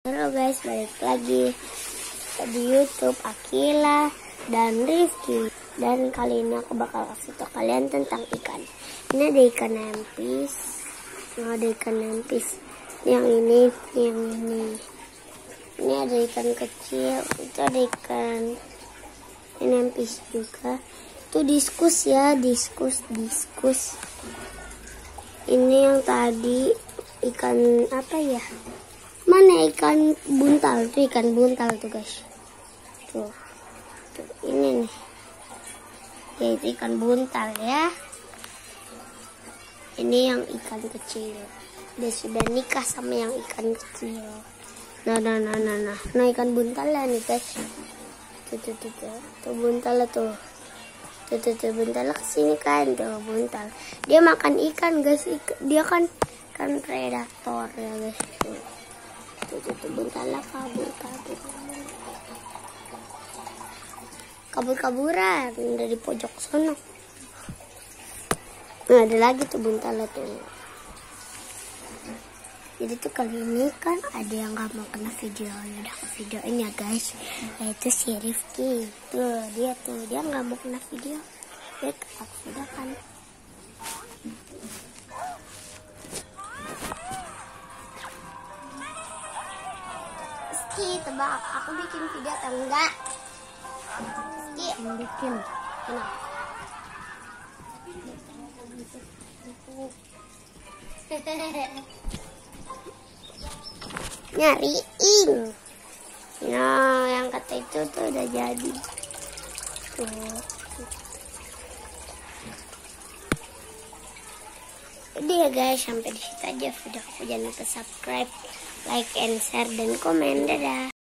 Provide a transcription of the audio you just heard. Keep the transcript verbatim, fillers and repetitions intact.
Halo guys, balik lagi di YouTube Akila dan Rifki. Dan kali ini aku bakal kasih tau kalian tentang ikan. Ini ada ikan nempis, nah, ada ikan nempis. Yang ini, yang ini. Ini ada ikan kecil, itu ada ikan nempis juga. Itu diskus ya, diskus, diskus. Ini yang tadi ikan apa ya? Mana ikan buntal tuh, ikan buntal tuh guys. Tuh, tuh ini nih. Yaitu ikan buntal ya. Ini yang ikan kecil. Dia sudah nikah sama yang ikan kecil. Nah, nah, nah, nah, nah. Nah ikan buntal lah nih guys. Tuh, tuh, tuh, tuh. Tuh buntal tuh. Tuh, tuh, tuh buntal kesini kan. Tuh buntal. Dia makan ikan guys. Dia kan kan predator ya guys. Tuh. Tuh buntal kabur kabur kabur kaburan dari pojok sana. Nah ada lagi tuh buntal tuh. Jadi tuh kali ini kan ada yang gak mau kena videonya, udah ke videoin ya guys. Yaitu si Rifki tuh, dia tuh dia nggak mau kena video, dia aku sudah kan. Ski, tebak aku bikin video atau enggak? Ski, bikin. Kenapa? Nyariin. Nah, yang kata itu tuh udah jadi. Tuh. Udah ya guys, sampai di situ aja video aku. Jangan lupa subscribe, like, and share, dan komen. Dadah.